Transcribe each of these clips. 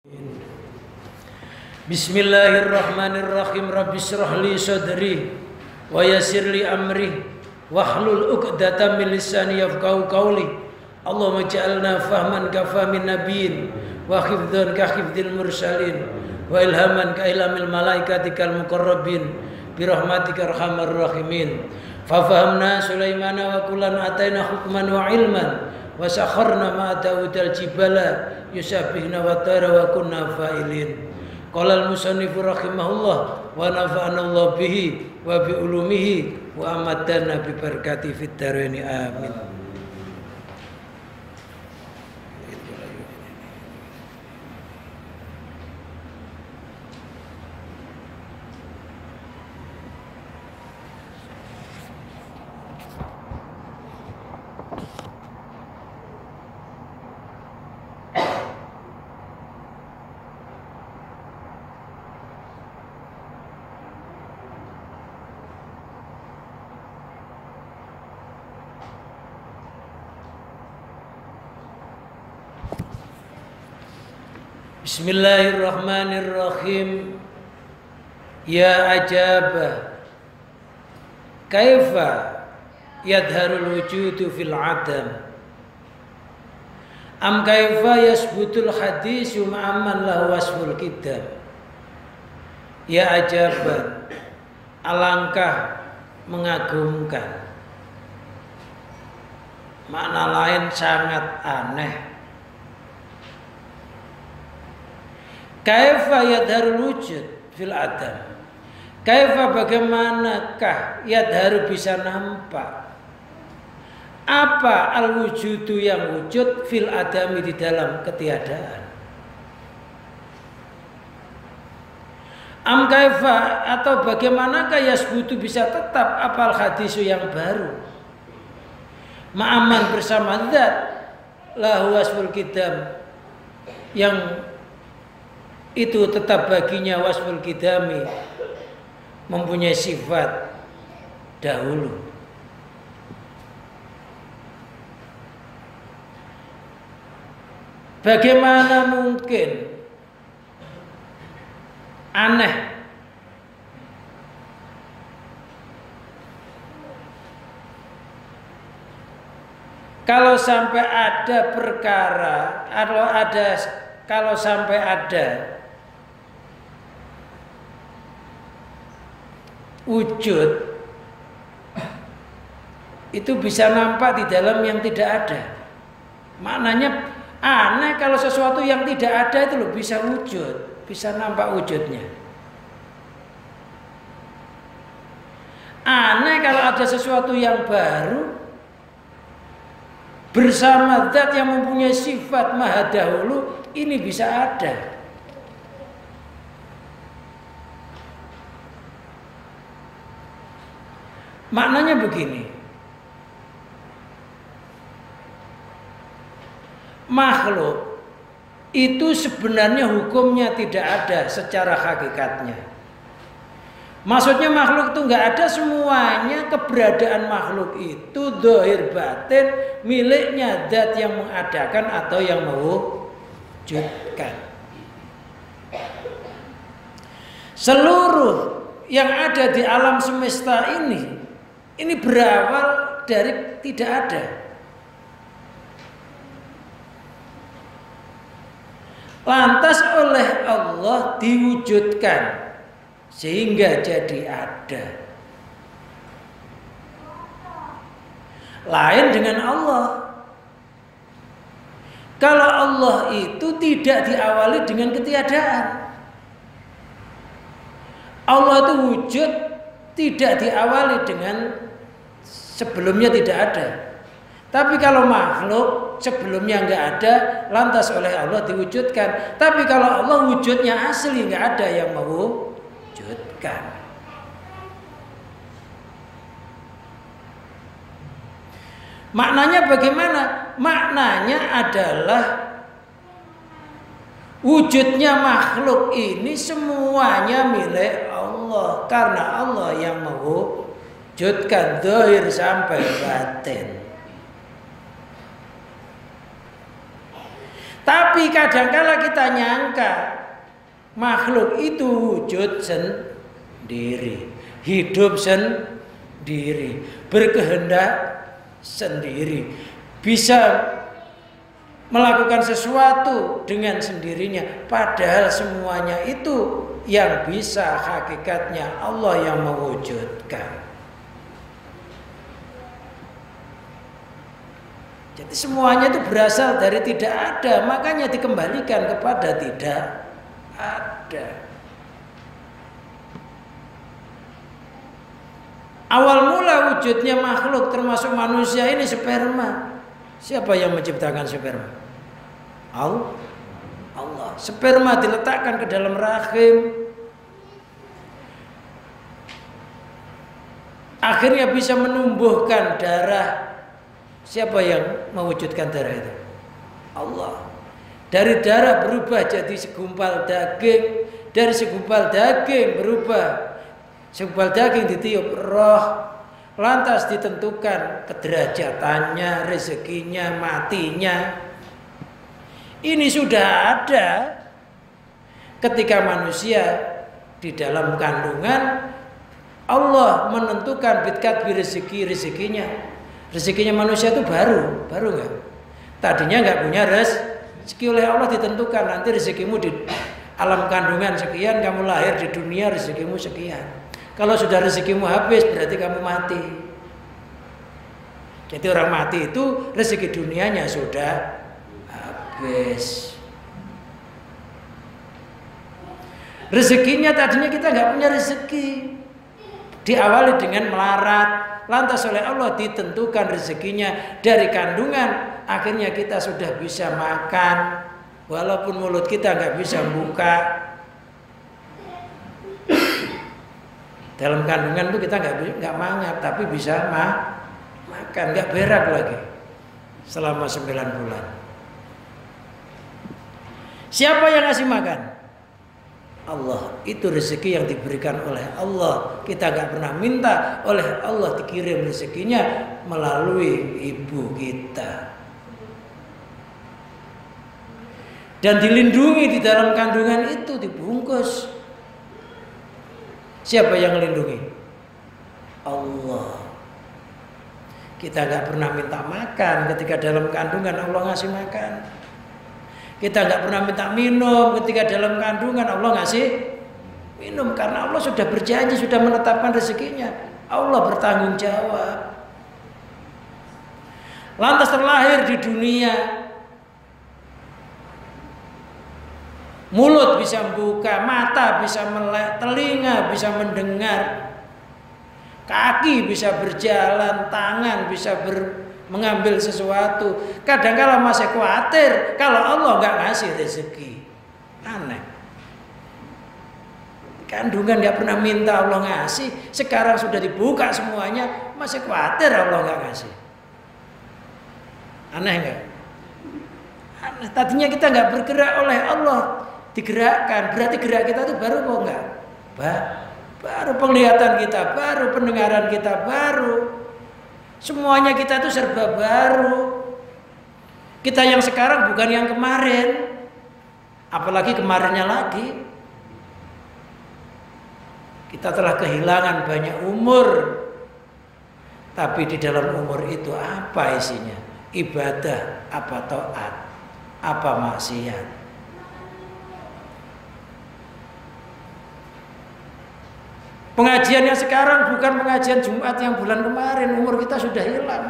Bismillahirrahmanirrahim. Rabbi shrah li sadri wa yassir li amri wahlul 'uqdatam min lisani yafqahu qawli. Allahumma ja'alna fahman ka fahmin nabiyyin wa hifdzan ka hifdzil mursalin wa ilhaman ka ilhamil malaikatikal muqarrabin bi rahmatika arhamar rahimin. Fa fahamna Sulaimana wa kullan ataina hukman wa ilman wa sakharna ma Daudal jibala yusabbihna wa tara wa kunna fa'ilin. Qala al-musannifu rahimahullah wa nafa'ana Allah bihi wa bi ulumihi wa amatana bi barakati fid dharain amin. Bismillahirrahmanirrahim. Ya ajaba kaifa yadharul wujudu fil adam am kaifa yasbutul hadisu ma'amman lahu wasful kitab. Ya ajaban, alangkah mengagumkan, makna lain sangat aneh. Kaifa yadharul wujud fil adam. Kaifa bagaimanakah yadharu bisa nampak apa al wujudu yang wujud fil adami di dalam ketiadaan. Am kaifa atau bagaimanakah yasbutu bisa tetap apal hadisu yang baru ma'aman bersama zat lahu wasful kidam yang itu tetap baginya wasful kidami mempunyai sifat dahulu. Bagaimana mungkin aneh kalau sampai ada perkara kalau sampai ada wujud itu bisa nampak di dalam yang tidak ada. Maknanya aneh kalau sesuatu yang tidak ada itu loh bisa wujud, bisa nampak wujudnya. Aneh kalau ada sesuatu yang baru bersama zat yang mempunyai sifat maha dahulu ini bisa ada. Maknanya begini, makhluk itu sebenarnya hukumnya tidak ada secara hakikatnya. Maksudnya makhluk itu nggak ada semuanya, keberadaan makhluk itu zahir batin miliknya zat yang mengadakan atau yang mewujudkan. Seluruh yang ada di alam semesta ini berawal dari tidak ada. Lantas oleh Allah diwujudkan sehingga jadi ada. Lain dengan Allah. Kalau Allah itu tidak diawali dengan ketiadaan. Allah itu wujud tidak diawali dengan sebelumnya tidak ada. Tapi kalau makhluk sebelumnya nggak ada, lantas oleh Allah diwujudkan. Tapi kalau Allah wujudnya asli, nggak ada yang mewujudkan. Maknanya bagaimana? Maknanya adalah wujudnya makhluk ini semuanya milik Allah, karena Allah yang mewujudkan zahir sampai batin. Tapi Tapi kadangkala kita nyangka makhluk itu wujud sendiri, hidup sendiri, berkehendak sendiri, bisa melakukan sesuatu dengan sendirinya. Padahal semuanya itu yang bisa hakikatnya Allah yang mewujudkan. Jadi semuanya itu berasal dari tidak ada, makanya dikembalikan kepada tidak ada. Awal mula wujudnya makhluk termasuk manusia ini sperma. Siapa yang menciptakan sperma? Allah. Sperma diletakkan ke dalam rahim, akhirnya bisa menumbuhkan darah. Siapa yang mewujudkan darah itu? Allah. Dari darah berubah jadi segumpal daging, dari segumpal daging berubah, segumpal daging ditiup roh, lantas ditentukan kederajatannya, rezekinya, matinya. Ini sudah ada ketika manusia di dalam kandungan. Allah menentukan bitkat rezekinya. Rezekinya manusia itu baru nggak? Tadinya nggak punya rezeki, oleh Allah ditentukan nanti rezekimu di alam kandungan sekian, kamu lahir di dunia rezekimu sekian. Kalau sudah rezekimu habis berarti kamu mati. Jadi orang mati itu rezeki dunianya sudah habis. Rezekinya tadinya kita nggak punya rezeki, diawali dengan melarat. Lantas oleh Allah ditentukan rezekinya dari kandungan, akhirnya kita sudah bisa makan, walaupun mulut kita nggak bisa buka. Dalam kandungan itu kita nggak mangap, tapi bisa makan, nggak berak lagi selama 9 bulan. Siapa yang ngasih makan? Allah. Itu rezeki yang diberikan oleh Allah. Kita nggak pernah minta, oleh Allah dikirim rezekinya melalui ibu kita. Dan dilindungi di dalam kandungan itu, dibungkus. Siapa yang melindungi? Allah. Kita nggak pernah minta makan ketika dalam kandungan Allah ngasih makan. Kita nggak pernah minta minum ketika dalam kandungan Allah ngasih minum, karena Allah sudah berjanji, sudah menetapkan rezekinya. Allah bertanggung jawab. Lantas terlahir di dunia, mulut bisa buka, mata bisa melek, telinga bisa mendengar, kaki bisa berjalan, tangan bisa mengambil sesuatu. Kadang-kala masih khawatir kalau Allah nggak ngasih rezeki. Aneh. Kandungan nggak pernah minta Allah ngasih, sekarang sudah dibuka semuanya, masih khawatir Allah nggak ngasih. Aneh nggak? Aneh. Tadinya kita nggak bergerak, oleh Allah digerakkan. Berarti gerak kita itu baru kok nggak? Baru penglihatan kita, baru pendengaran kita, baru. Semuanya kita itu serba baru. Kita yang sekarang bukan yang kemarin, apalagi kemarinnya lagi. Kita telah kehilangan banyak umur, tapi di dalam umur itu apa isinya? Ibadah, apa taat, apa maksiat. Pengajian yang sekarang bukan pengajian Jumat yang bulan kemarin, umur kita sudah hilang.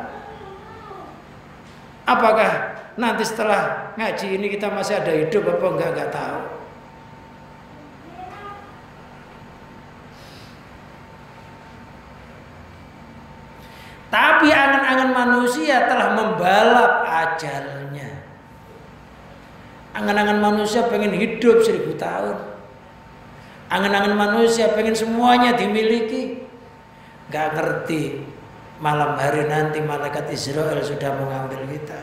Apakah nanti setelah ngaji ini kita masih ada hidup apa enggak tahu. Tapi angan-angan manusia telah membalap ajalnya. Angan-angan manusia pengen hidup 1000 tahun. Angan-angan manusia pengen semuanya dimiliki. Gak ngerti malam hari nanti malaikat Israel sudah mengambil kita.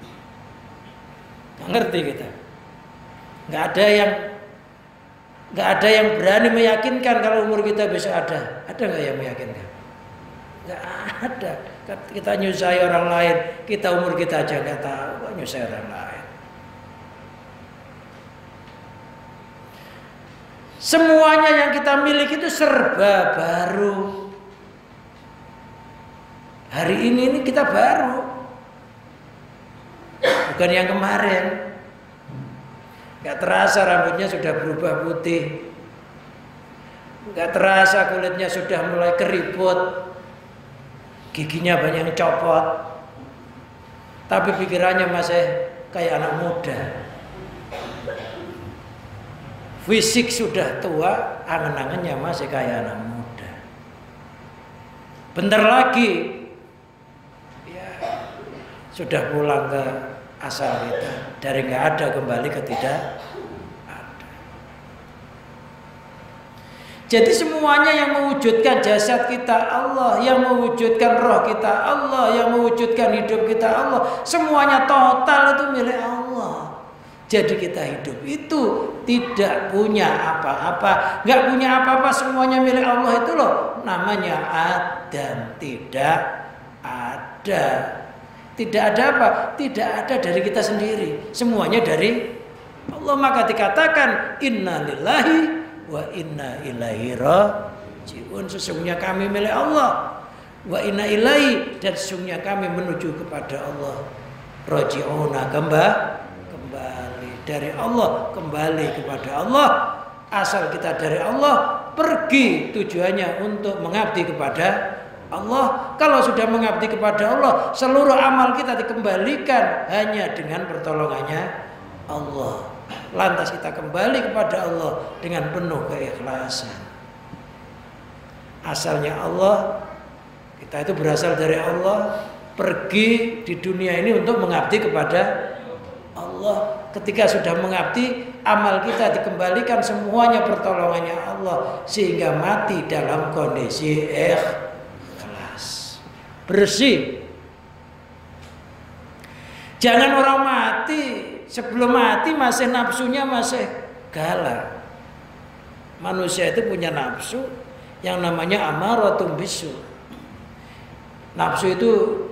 Gak ngerti kita. Gak ada yang berani meyakinkan kalau umur kita besok ada. Ada gak yang meyakinkan? Gak ada. Kita nyusahi orang lain, kita umur kita aja gak tahu, nyusahi orang lain. Semuanya yang kita miliki itu serba baru. Hari ini kita baru, bukan yang kemarin. Gak terasa rambutnya sudah berubah putih, gak terasa kulitnya sudah mulai keriput, giginya banyak yang copot, tapi pikirannya masih kayak anak muda. Fisik sudah tua, angan-angannya masih kayak anak muda. Bentar lagi ya sudah pulang ke asal kita, dari nggak ada kembali ke tidak ada. Jadi semuanya yang mewujudkan jasad kita Allah, yang mewujudkan roh kita Allah, yang mewujudkan hidup kita Allah, semuanya total itu milik Allah. Jadi kita hidup itu tidak punya apa-apa, nggak punya apa-apa, semuanya milik Allah itu loh. Namanya Adam, tidak ada. Tidak ada apa? Tidak ada dari kita sendiri. Semuanya dari Allah. Maka dikatakan inna lillahi wa inna ilaihi raji'un. Sesungguhnya kami milik Allah. Wa inna ilaihi, dan sesungguhnya kami menuju kepada Allah. Raji'una, kembali dari Allah, kembali kepada Allah. Asal kita dari Allah, pergi tujuannya untuk mengabdi kepada Allah. Kalau sudah mengabdi kepada Allah, seluruh amal kita dikembalikan hanya dengan pertolongannya Allah. Lantas kita kembali kepada Allah dengan penuh keikhlasan. Asalnya Allah, kita itu berasal dari Allah, pergi di dunia ini untuk mengabdi kepada Allah. Ketika sudah mengabdi, amal kita dikembalikan semuanya pertolongannya Allah, sehingga mati dalam kondisi ikhlas, bersih. Jangan orang mati, sebelum mati masih nafsunya masih galak. Manusia itu punya nafsu yang namanya amaratun bisu. Nafsu itu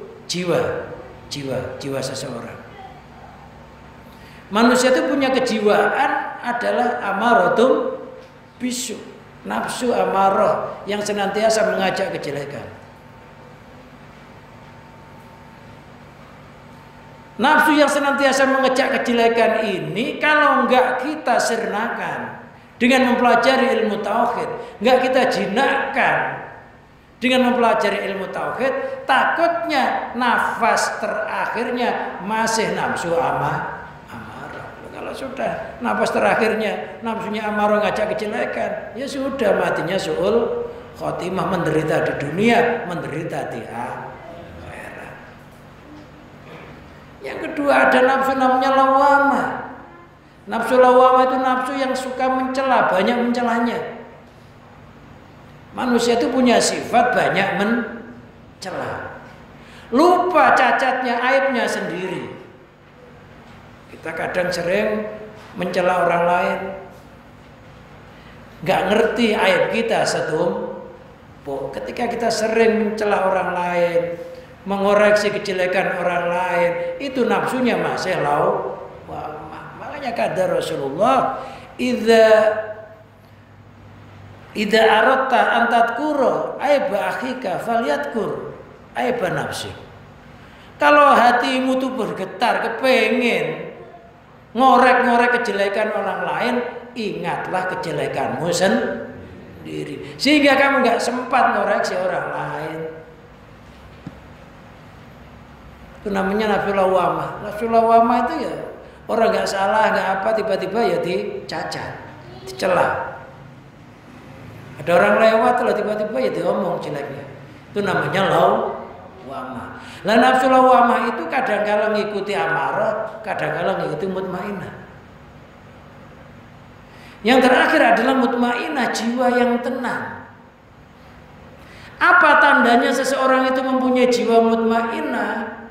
jiwa seseorang. Manusia itu punya kejiwaan adalah amaratun bisu, nafsu amarah yang senantiasa mengajak kejelekan. Nafsu yang senantiasa mengajak kejelekan ini kalau enggak kita sirnakan dengan mempelajari ilmu tauhid, enggak kita jinakkan dengan mempelajari ilmu tauhid, takutnya nafas terakhirnya masih nafsu amarah. Kalau sudah nafas terakhirnya nafsunya amarah ngajak kejelekan, ya sudah matinya su'ul khotimah, menderita di dunia, menderita di akhirat. Yang kedua ada nafsu namanya lawamah. Nafsu lawamah itu nafsu yang suka mencela, banyak mencelanya. Manusia itu punya sifat banyak mencela, lupa cacatnya, aibnya sendiri. Kita kadang sering mencela orang lain, nggak ngerti aib kita setumpuk. Ketika kita sering mencela orang lain, mengoreksi kejelekan orang lain, itu nafsunya masih lawamah. Makanya kata Rasulullah, idza aradta an tadhkura aiba akhika falyadhkur aiba nafsi. Kalau hatimu tuh bergetar kepengen ngorek-ngorek kejelekan orang lain, ingatlah kejelekanmu sendiri, sehingga kamu nggak sempat ngoreksi orang lain. Itu namanya nafsu lawamah. Nafsu lawamah itu ya orang nggak salah, nggak apa, tiba-tiba ya dicacat, dicela. Ada orang lewat lah tiba-tiba ya diomong jeleknya. Itu namanya lawamah. Lah nafsu lawamah itu kadang-kala ngikuti amarah, kadang-kala ngikuti mutmainah. Yang terakhir adalah mutmainah, jiwa yang tenang. Apa tandanya seseorang itu mempunyai jiwa mutmainah?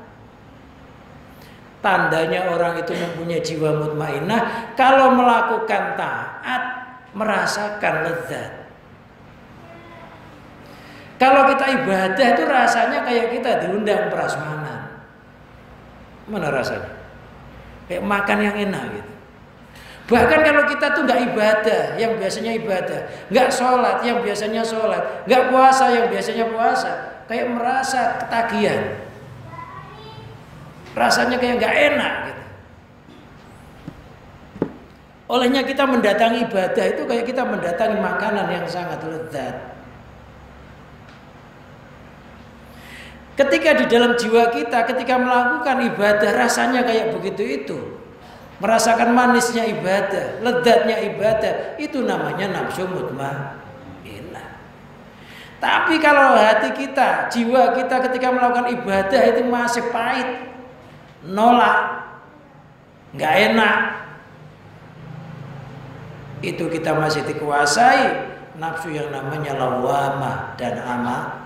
Tandanya orang itu mempunyai jiwa mutmainah kalau melakukan taat, merasakan lezat. Kalau kita ibadah itu rasanya kayak kita diundang prasmanan. Mana rasanya? Kayak makan yang enak gitu. Bahkan kalau kita tuh nggak ibadah, yang biasanya ibadah, nggak sholat, yang biasanya sholat, nggak puasa, yang biasanya puasa, kayak merasa ketagihan, rasanya kayak nggak enak gitu. Olehnya kita mendatangi ibadah itu kayak kita mendatangi makanan yang sangat lezat. Ketika di dalam jiwa kita, ketika melakukan ibadah, rasanya kayak begitu itu. Merasakan manisnya ibadah, lezatnya ibadah, itu namanya nafsu mutmainnah. Tapi kalau hati kita, jiwa kita ketika melakukan ibadah itu masih pahit, nolak, nggak enak, itu kita masih dikuasai nafsu yang namanya lawamah dan amarah.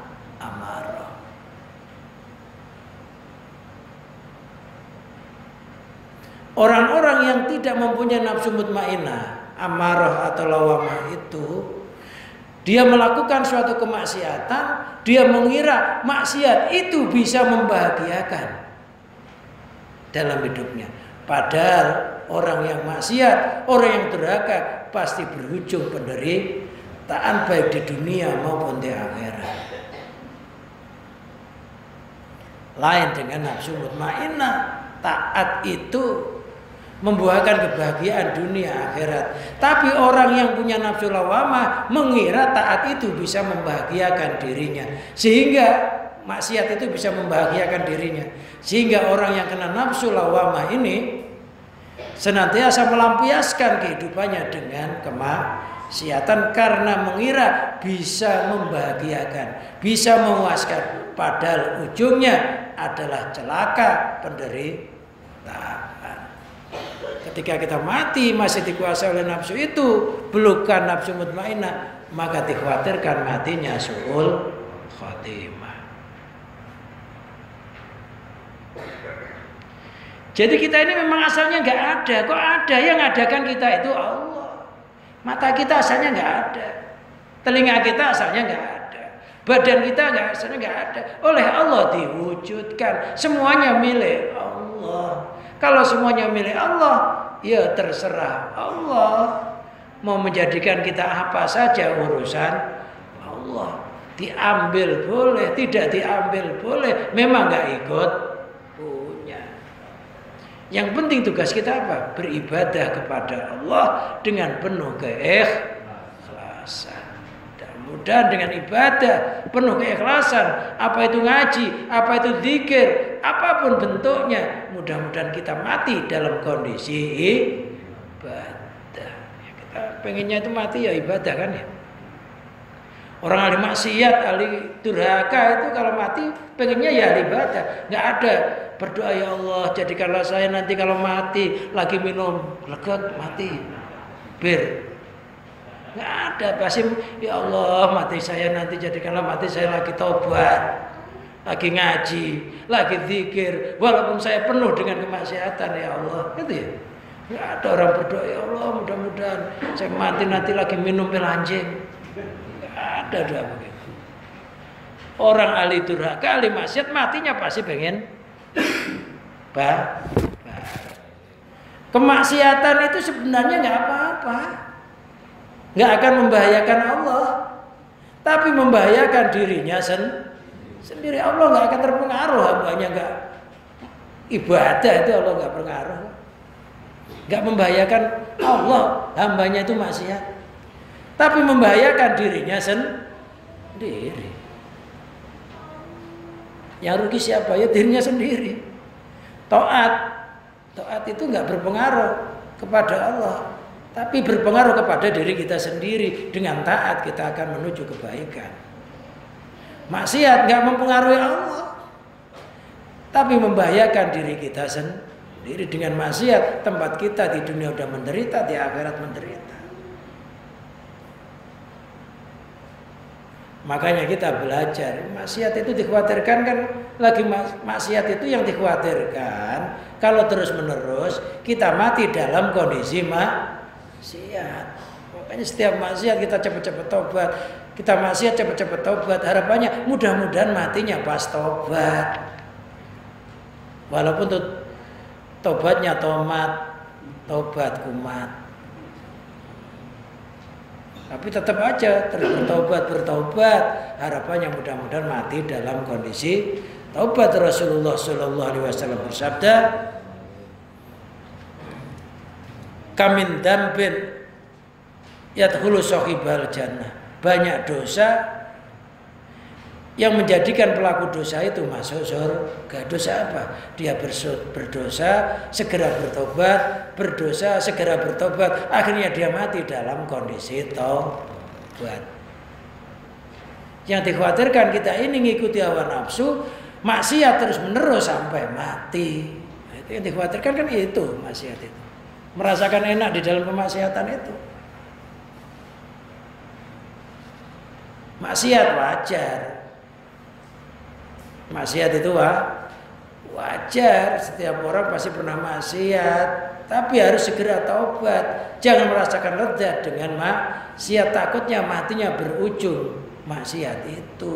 Orang-orang yang tidak mempunyai nafsu mutmainnah, amarah atau lawamah itu, dia melakukan suatu kemaksiatan, dia mengira maksiat itu bisa membahagiakan dalam hidupnya. Padahal orang yang maksiat, orang yang durhaka pasti berujung penderitaan baik di dunia maupun di akhirat. Lain dengan nafsu mutmainnah, taat itu membuahkan kebahagiaan dunia akhirat. Tapi orang yang punya nafsu lawamah mengira taat itu bisa membahagiakan dirinya, sehingga maksiat itu bisa membahagiakan dirinya. Sehingga orang yang kena nafsu lawamah ini senantiasa melampiaskan kehidupannya dengan kemaksiatan karena mengira bisa membahagiakan, bisa memuaskan, padahal ujungnya adalah celaka, penderitaan. Ketika kita mati masih dikuasai oleh nafsu itu, bukan nafsu mutmainnah, maka dikhawatirkan matinya su'ul khatimah. Jadi kita ini memang asalnya nggak ada. Kok ada? Yang ngadakan kita itu Allah. Mata kita asalnya nggak ada, telinga kita asalnya nggak ada, badan kita asalnya nggak ada. Oleh Allah diwujudkan. Semuanya milik Allah. Kalau semuanya milik Allah, ya terserah Allah. Mau menjadikan kita apa saja urusan Allah. Diambil boleh, tidak diambil boleh. Memang nggak ikut punya. Yang penting tugas kita apa? Beribadah kepada Allah dengan penuh keikhlasan. Mudah dengan ibadah penuh keikhlasan, apa itu ngaji, apa itu zikir, apapun bentuknya, mudah-mudahan kita mati dalam kondisi ibadah. Ya, kita pengennya itu mati ya ibadah kan ya. Orang ahli maksiat, ahli durhaka itu kalau mati pengennya ya ahli ibadah. Nggak ada berdoa, ya Allah jadikanlah saya nanti kalau mati lagi minum legot mati bir. Nggak ada, pasti ya Allah mati saya nanti jadikanlah mati saya lagi taubat, lagi ngaji, lagi zikir, walaupun saya penuh dengan kemaksiatan ya Allah, gitu ya. Nggak ada orang berdoa, ya Allah mudah-mudahan saya mati nanti lagi minum pil anjing. Nggak ada doa begitu. Orang ahli durhaka, ahli maksiat matinya pasti pengen kemaksiatan itu sebenarnya nggak apa-apa. Nggak akan membahayakan Allah, tapi membahayakan dirinya sendiri. Allah nggak akan terpengaruh, hambanya nggak ibadah itu Allah nggak pengaruh, nggak membahayakan Allah, hambanya itu maksiat, tapi membahayakan dirinya sendiri. Yang rugi siapa? Ya dirinya sendiri. Taat itu nggak berpengaruh kepada Allah, tapi berpengaruh kepada diri kita sendiri. Dengan taat kita akan menuju kebaikan. Maksiat nggak mempengaruhi Allah, tapi membahayakan diri kita sendiri. Dengan maksiat tempat kita di dunia udah menderita, di akhirat menderita. Makanya kita belajar. Maksiat itu dikhawatirkan kan, lagi maksiat itu yang dikhawatirkan kalau terus menerus kita mati dalam kondisi maksiat. Makanya setiap maksiat kita cepat-cepat tobat. Kita maksiat cepat-cepat tobat. Harapannya mudah-mudahan matinya pas tobat. Walaupun tobatnya tobat kumat. Tapi tetap aja terus bertaubat. Harapannya mudah-mudahan mati dalam kondisi taubat. Rasulullah Shallallahu Alaihi Wasallam bersabda, kamin dambin yadkhulu sahibal jannah. Banyak dosa yang menjadikan pelaku dosa itu masuk surga. Dosa apa? Dia berdosa, segera bertobat, berdosa, segera bertobat. Akhirnya dia mati dalam kondisi taubat. Yang dikhawatirkan kita ini ngikuti hawa nafsu, maksiat terus menerus sampai mati. Itu yang dikhawatirkan kan itu, maksiat itu. Merasakan enak di dalam kemaksiatan itu. Maksiat wajar. Maksiat itu wajar, setiap orang pasti pernah maksiat, tapi harus segera taubat. Jangan merasakan lega dengan maksiat, takutnya matinya berujung maksiat itu.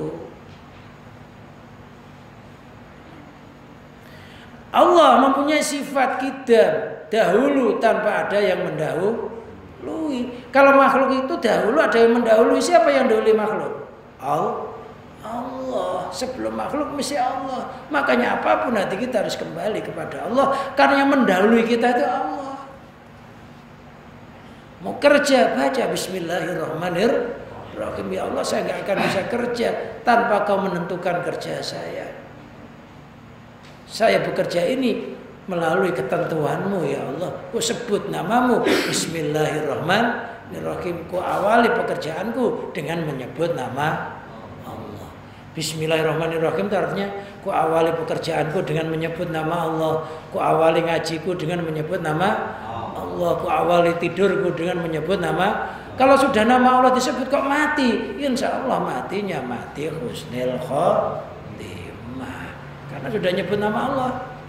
Allah mempunyai sifat kidam, dahulu tanpa ada yang mendahului. Kalau makhluk itu dahulu ada yang mendahului, siapa yang dahului makhluk? Allah. Sebelum makhluk mesti Allah. Makanya apapun hati kita harus kembali kepada Allah, karena yang mendahului kita itu Allah. Mau kerja, baca Bismillahirrahmanirrahim. Ya Allah, saya nggak akan bisa kerja tanpa Kau menentukan kerja saya. Saya bekerja ini melalui ketentuan-Mu ya Allah. Ku sebut nama-Mu, Bismillahirrahmanirrahim. Ku awali pekerjaanku dengan menyebut nama Bismillahirrahmanirrahim itu artinya ku awali pekerjaanku dengan menyebut nama Allah, ku awali ngajiku dengan menyebut nama Allah, ku awali tidurku dengan menyebut nama. Kalau sudah nama Allah disebut kok mati, insya Allah matinya mati husnul khotimah, karena sudah nyebut nama Allah.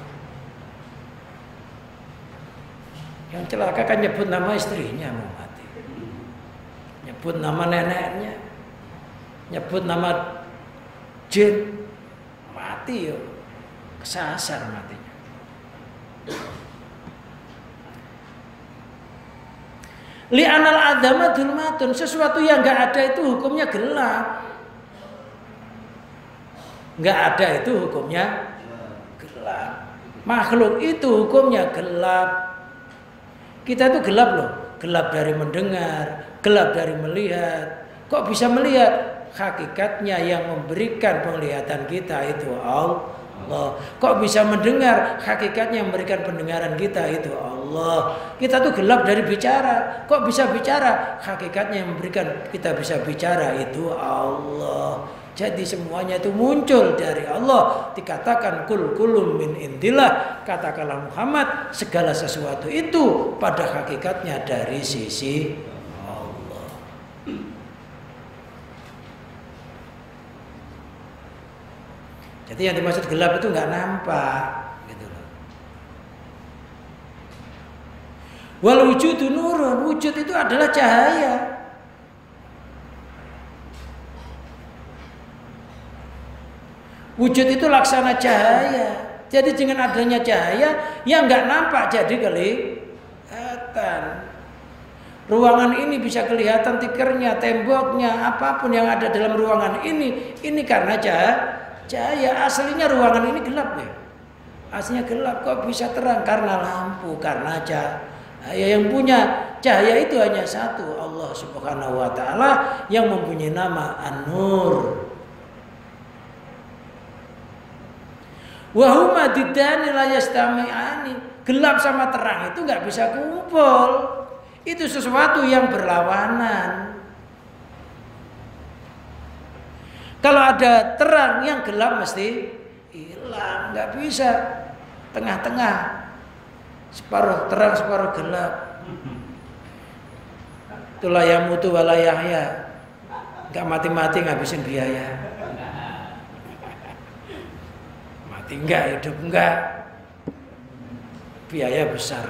Yang celaka kan nyebut nama istrinya mau mati, nyebut nama neneknya, nyebut nama jin, mati yo, kesasar matinya. Li'anal adama dzulmatun, sesuatu yang enggak ada itu hukumnya gelap. Enggak ada itu hukumnya gelap. Makhluk itu hukumnya gelap. Kita itu gelap loh, gelap dari mendengar, gelap dari melihat. Kok bisa melihat? Hakikatnya yang memberikan penglihatan kita itu Allah. Kok bisa mendengar? Hakikatnya yang memberikan pendengaran kita itu Allah. Kita tuh gelap dari bicara. Kok bisa bicara? Hakikatnya yang memberikan kita bisa bicara itu Allah. Jadi semuanya itu muncul dari Allah. Dikatakan kul kulum min indillah. Katakanlah Muhammad, segala sesuatu itu pada hakikatnya dari sisi Allah. Jadi yang dimaksud gelap itu nggak nampak, gitu loh. Wal wujudu nurun, wujud itu adalah cahaya. Wujud itu laksana cahaya. Jadi dengan adanya cahaya yang nggak nampak jadi kelihatan. Ruangan ini bisa kelihatan tikernya, temboknya, apapun yang ada dalam ruangan ini karena cahaya. Aslinya ruangan ini gelap ya. Aslinya gelap, kok bisa terang? Karena lampu, karena cahaya. Yang punya cahaya itu hanya satu, Allah Subhanahu wa taala yang mempunyai nama An-Nur. Wa huma diddani la yastami'ani. Gelap sama terang itu enggak bisa kumpul. Itu sesuatu yang berlawanan. Kalau ada terang yang gelap mesti hilang, nggak bisa tengah-tengah, separuh terang separuh gelap. Itulah yang mutu walayahya, nggak mati-mati ngabisin biaya, mati enggak, hidup enggak, biaya besar.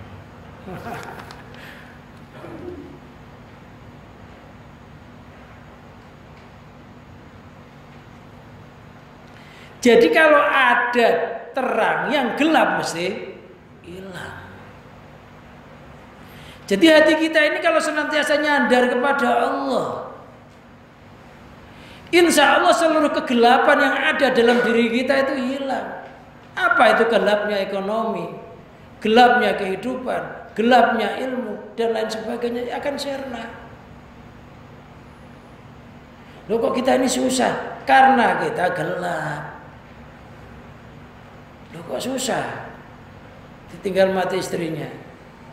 Jadi kalau ada terang yang gelap mesti hilang. Jadi hati kita ini kalau senantiasa nyandar kepada Allah, insya Allah seluruh kegelapan yang ada dalam diri kita itu hilang. Apa itu gelapnya ekonomi, gelapnya kehidupan, gelapnya ilmu, dan lain sebagainya akan sirna. Loh kok kita ini susah? Karena kita gelap. Loh kok susah? Ditinggal mati istrinya.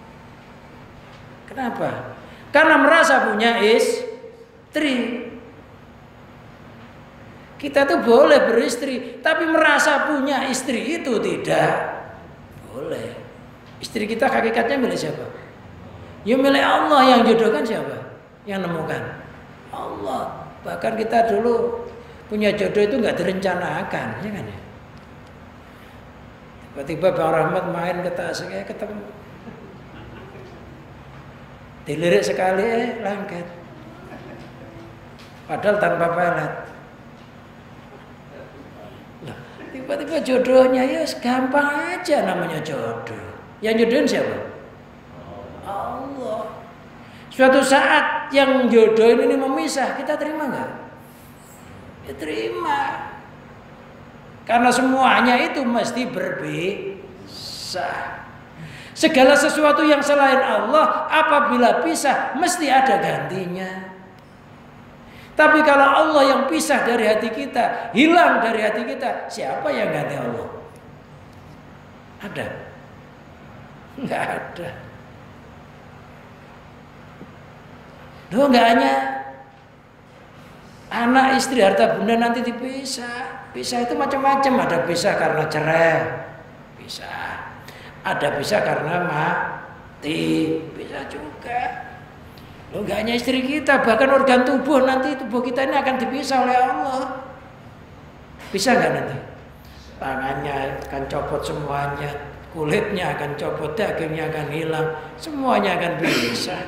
Kenapa? Karena merasa punya istri. Kita tuh boleh beristri, tapi merasa punya istri itu tidak boleh. Istri kita hakikatnya milik siapa? Ya milik Allah. Yang jodohkan siapa? Yang nemukan Allah. Bahkan kita dulu punya jodoh itu nggak direncanakan, ya kan ya? Tiba-tiba Bang Rahmat main ke Tasik, ketemu. Dilirik sekali, lengket. Padahal tanpa pelet. Nah, tiba-tiba jodohnya ya gampang aja namanya jodoh. Yang jodohin siapa? Allah. Suatu saat yang jodohin ini memisah, kita terima nggak? Ya terima. Karena semuanya itu mesti berbisa. Segala sesuatu yang selain Allah apabila pisah mesti ada gantinya. Tapi kalau Allah yang pisah dari hati kita, hilang dari hati kita, siapa yang ganti Allah? Ada? Enggak ada. Loh, enggak hanya anak, istri, harta benda nanti dipisah. Pisah itu macam-macam. Ada pisah karena cerai, pisah. Ada bisa karena mati, bisa juga. Loh, gak hanya istri kita, bahkan organ tubuh nanti tubuh kita ini akan dipisah oleh Allah. Bisa nggak nanti? Tangannya akan copot semuanya, kulitnya akan copot, dagingnya akan hilang, semuanya akan bisa.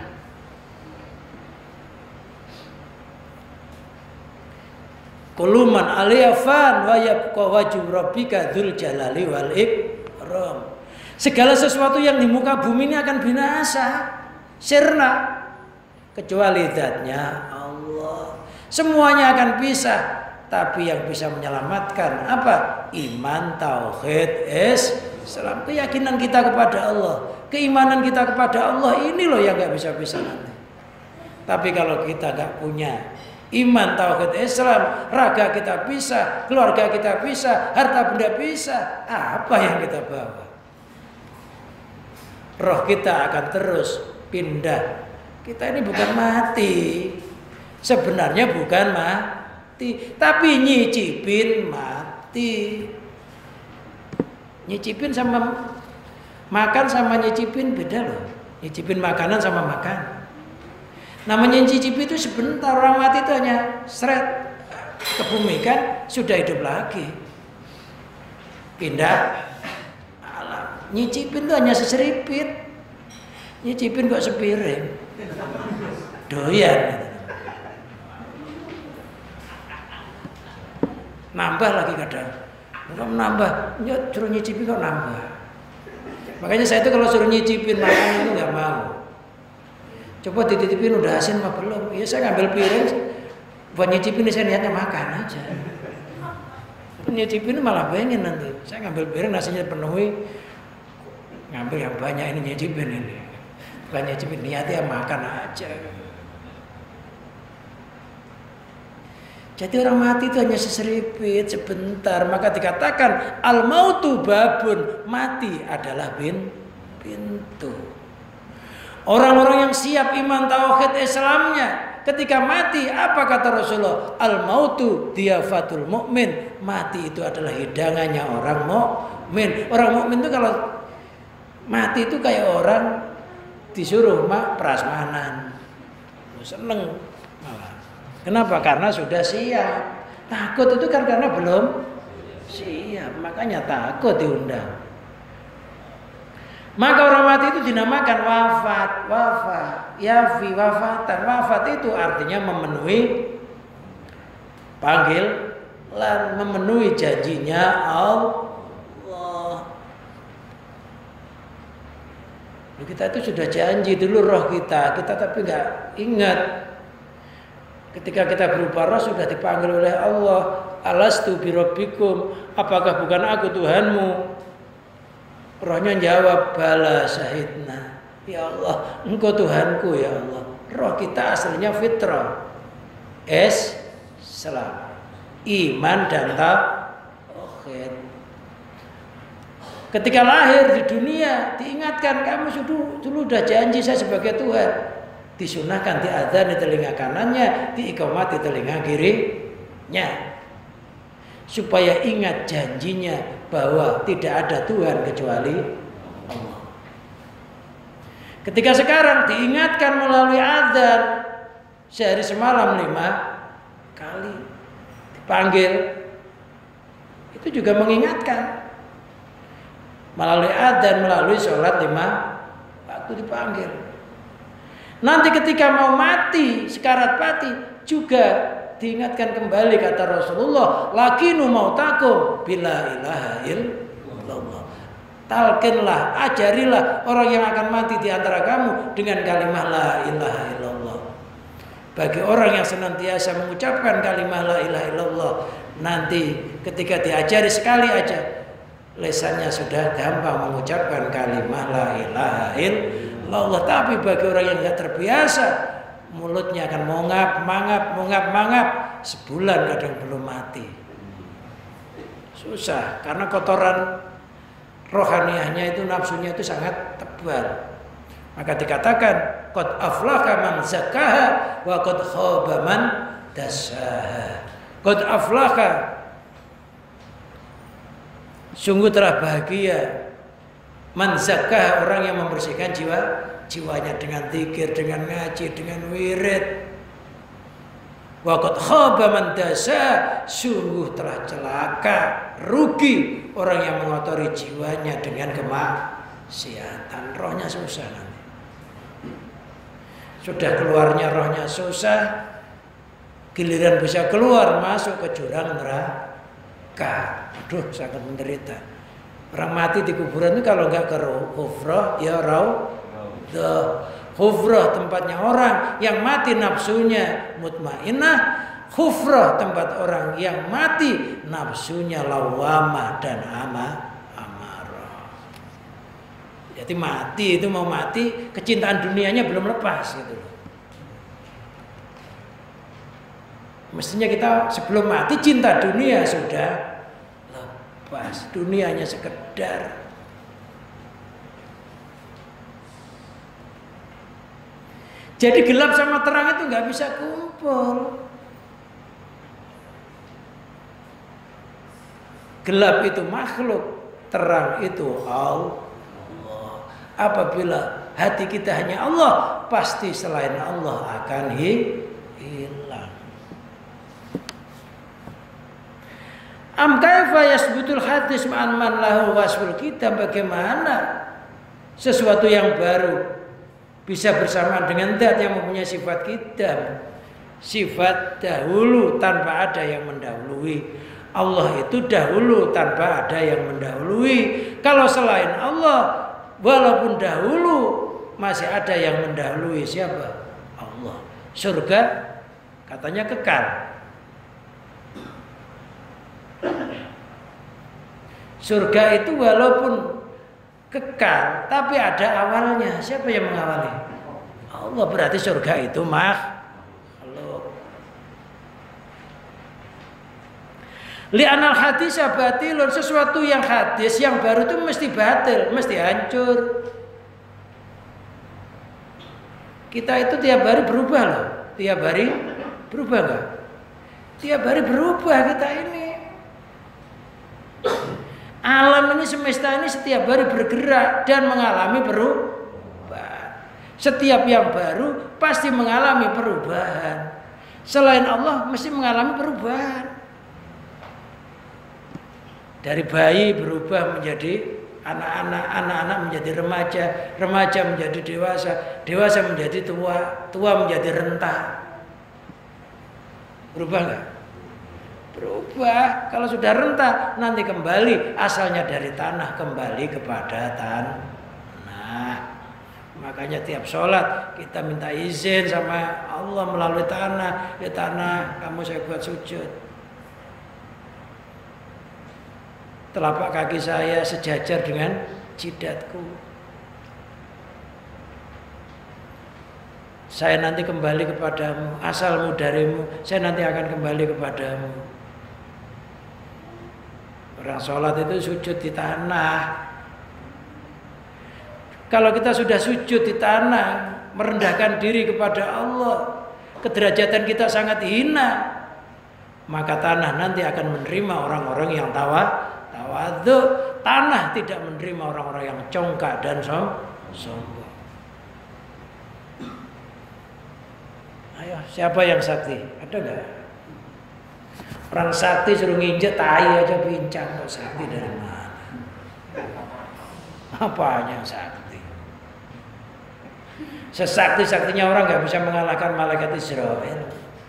Kuluman aliyafan wa yabqa wajhu rabbika dzul jalali wal ikram. Segala sesuatu yang di muka bumi ini akan binasa, sirna, kecuali zatnya Allah. Semuanya akan pisah, tapi yang bisa menyelamatkan apa? Iman, tauhid, Islam. Keyakinan kita kepada Allah, keimanan kita kepada Allah ini loh yang gak bisa pisah nanti. Tapi kalau kita gak punya iman, tauhid, Islam, raga kita pisah, keluarga kita pisah, harta benda pisah, apa yang kita bawa? Roh kita akan terus pindah. Kita ini bukan mati. Sebenarnya bukan mati, tapi nyicipin mati. Nyicipin sama makan sama nyicipin beda loh. Nyicipin makanan sama makan. Namanya nyicipin itu sebentar, orang mati itu hanya seret ke bumi kan sudah hidup lagi. Pindah. Nyicipin tuh hanya seseripit, nyicipin kok sepiring, doyan, nambah lagi kadang, kalau nambah, suruh nyicipin kok nambah. Makanya saya itu kalau suruh nyicipin makanan itu nggak mau. Coba dititipin udah asin apa belum? Ya saya ngambil piring, buat nyicipin saya niatnya makan aja. Nyicipin malah pengen nanti, saya ngambil piring nasinya penuhi. Ngambil yang banyak ini nyicipin ini. Bukan nyicipin, niatnya makan aja. Jadi orang mati itu hanya seseripit, sebentar. Maka dikatakan al-mautu babun, mati adalah pintu. Orang-orang yang siap iman tauhid Islamnya, ketika mati apa kata Rasulullah? Al-mautu diafatul mukmin. Mati itu adalah hidangannya orang mukmin. Orang mukmin itu kalau mati itu kayak orang disuruh prasmanan, seneng malah. Kenapa? Karena sudah siap. Takut itu kan karena belum siap, makanya takut diundang. Maka orang mati itu dinamakan wafat, yafi, wafatan. Wafat itu artinya memenuhi panggilan, memenuhi janjinya Allah. Kita itu sudah janji dulu roh kita tapi nggak ingat. Ketika kita berupa roh sudah dipanggil oleh Allah, alastu birabbikum, apakah bukan aku Tuhanmu? Rohnya jawab, bala syahidna. Ya Allah, engkau Tuhanku ya Allah. Roh kita aslinya fitrah, Islam, iman dan tauhid. Ketika lahir di dunia diingatkan, kamu dulu sudah janji saya sebagai Tuhan. Disunahkan diadzan di telinga kanannya, diiqamat di telinga kirinya, supaya ingat janjinya bahwa tidak ada Tuhan kecuali Allah. Ketika sekarang diingatkan melalui adzan, sehari semalam 5 kali dipanggil, itu juga mengingatkan. Melalui adzan, melalui sholat 5 waktu dipanggil. Nanti ketika mau mati, sekarat mati, juga diingatkan kembali kata Rasulullah, lakinu mautakum bila ilaha illallah. Talqinlah, ajarilah orang yang akan mati di antara kamu dengan kalimat la ilaha illallah. Bagi orang yang senantiasa mengucapkan kalimat la ilaha illallah, nanti ketika diajari sekali aja, lesannya sudah gampang mengucapkan kalimat la ilaha illallah. Tapi bagi orang yang tidak terbiasa, mulutnya akan mongap, sebulan kadang belum mati. Susah, karena kotoran rohaniahnya itu, nafsunya itu sangat tebal. Maka dikatakan qad aflaha man zakkaha wa qad khaba man dassaha. Qad aflaha, sungguh telah bahagia, man zakkaha, orang yang membersihkan jiwanya dengan zikir, dengan ngaji, dengan wirid. Wa qad khaba man dassaha, sungguh telah celaka, rugi orang yang mengotori jiwanya dengan kemaksiatan. Rohnya susah nanti. Sudah keluarnya rohnya susah, giliran bisa keluar masuk ke jurang neraka. Aduh, sangat menderita. Orang mati di kuburan itu kalau nggak ke hufrah, ya raudhah. Hufrah tempatnya orang yang mati nafsunya mutmainnah. Hufrah tempat orang yang mati nafsunya lawamah dan amarah. Jadi mati itu mau mati, kecintaan dunianya belum lepas gitu loh. Mestinya kita sebelum mati cinta dunia sudah lepas, dunianya sekedar. Jadi gelap sama terang itu nggak bisa kumpul. Gelap itu makhluk, terang itu Allah. Apabila hati kita hanya Allah, pasti selain Allah akan hilang. Am kaifa yasbutul hadis ma'an man lahu wasful kita, bagaimana sesuatu yang baru bisa bersamaan dengan zat yang mempunyai sifat kita, sifat dahulu tanpa ada yang mendahului. Allah itu dahulu tanpa ada yang mendahului. Kalau selain Allah, walaupun dahulu masih ada yang mendahului. Siapa? Allah. Surga katanya kekal. Surga itu walaupun kekal, tapi ada awalnya. Siapa yang mengawali? Allah. Berarti surga itu makhluk. Li'anal hadis batilun, sesuatu yang hadis yang baru itu mesti batil, mesti hancur. Kita itu tiap hari berubah loh. Tiap hari berubah enggak? Tiap hari berubah kita ini. Alam ini, semesta ini setiap hari bergerak dan mengalami perubahan. Setiap yang baru pasti mengalami perubahan. Selain Allah mesti mengalami perubahan. Dari bayi berubah menjadi anak-anak, anak-anak menjadi remaja, remaja menjadi dewasa, dewasa menjadi tua, tua menjadi renta. Berubah enggak? Berubah. Kalau sudah renta, nanti kembali asalnya dari tanah, kembali kepada tanah. Makanya tiap sholat kita minta izin sama Allah melalui tanah. Ya tanah, kamu saya buat sujud. Telapak kaki saya sejajar dengan jidatku. Saya nanti kembali kepadamu. Asalmu darimu, saya nanti akan kembali kepadamu. Orang sholat itu sujud di tanah. Kalau kita sudah sujud di tanah, merendahkan diri kepada Allah, kederajatan kita sangat hina, maka tanah nanti akan menerima orang-orang yang tawadhu. Tanah tidak menerima orang-orang yang congkak dan sombong. Ayo, siapa yang sakti? Ada nggak? Orang sakti suruh nginjek tai aja bincang, kok sakti dari mana? Apanya sakti? Sesakti-saktinya orang nggak bisa mengalahkan malaikat Israel.